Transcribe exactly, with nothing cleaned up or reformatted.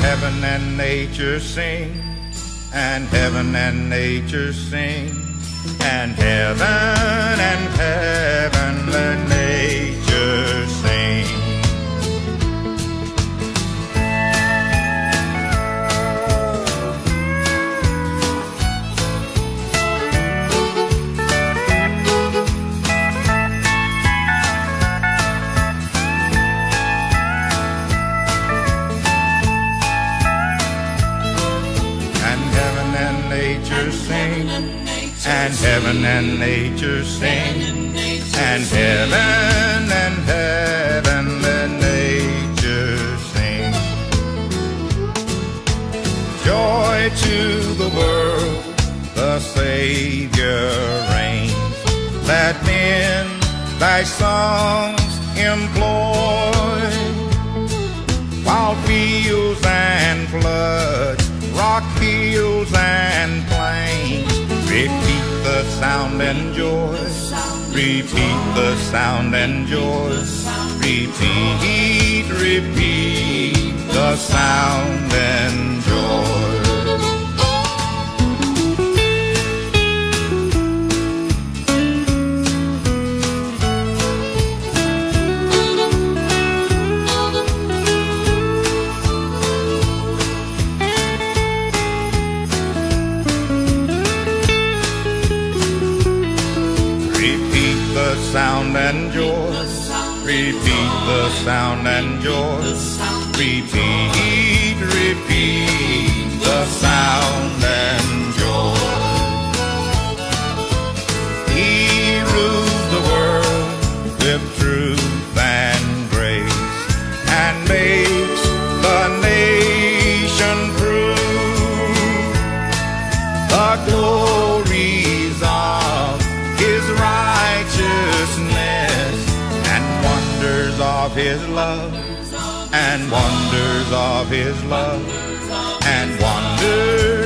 heaven and nature sing, and heaven and nature sing, and heaven and heaven and nature sing. Sing, and heaven and nature sing, and heaven and heaven and nature sing. Joy to the world, the Savior reigns. Let men thy songs employ, while fields and floods, rock hills and plains, repeat the sound and joy, repeat the sound and joy, repeat, repeat the sound and joy. Sound and joy, repeat the sound and joy, repeat, repeat the sound and joy. He rules the world with truth and grace, and makes the nation prove the glories of his righteousness, and wonders of his love, and wonders of his love, and wonders